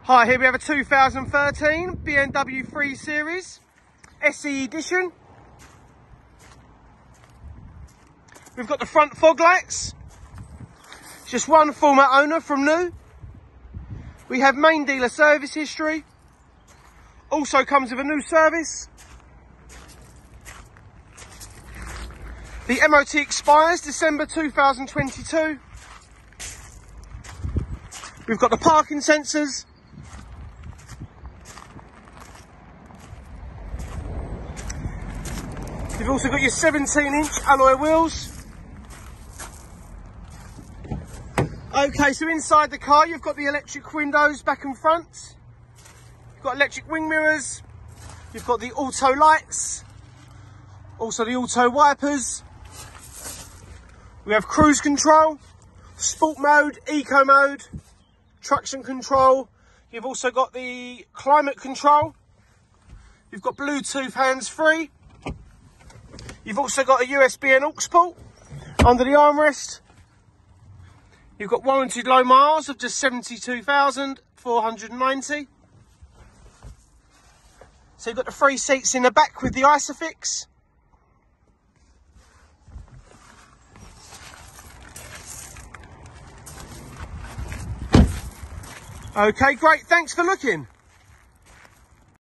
Hi, here we have a 2013 BMW 3 Series SE Edition. We've got the front fog lights. It's just one former owner from new. We have main dealer service history. Also comes with a new service. The MOT expires December 2022. We've got the parking sensors. You've also got your 17-inch alloy wheels. Okay, so inside the car you've got the electric windows back and front. You've got electric wing mirrors. You've got the auto lights. Also the auto wipers. We have cruise control, sport mode, eco mode, traction control. You've also got the climate control. You've got Bluetooth hands-free. You've also got a USB and aux port under the armrest. You've got warranted low miles of just 72,490. So you've got the 3 seats in the back with the Isofix. Okay, great. Thanks for looking.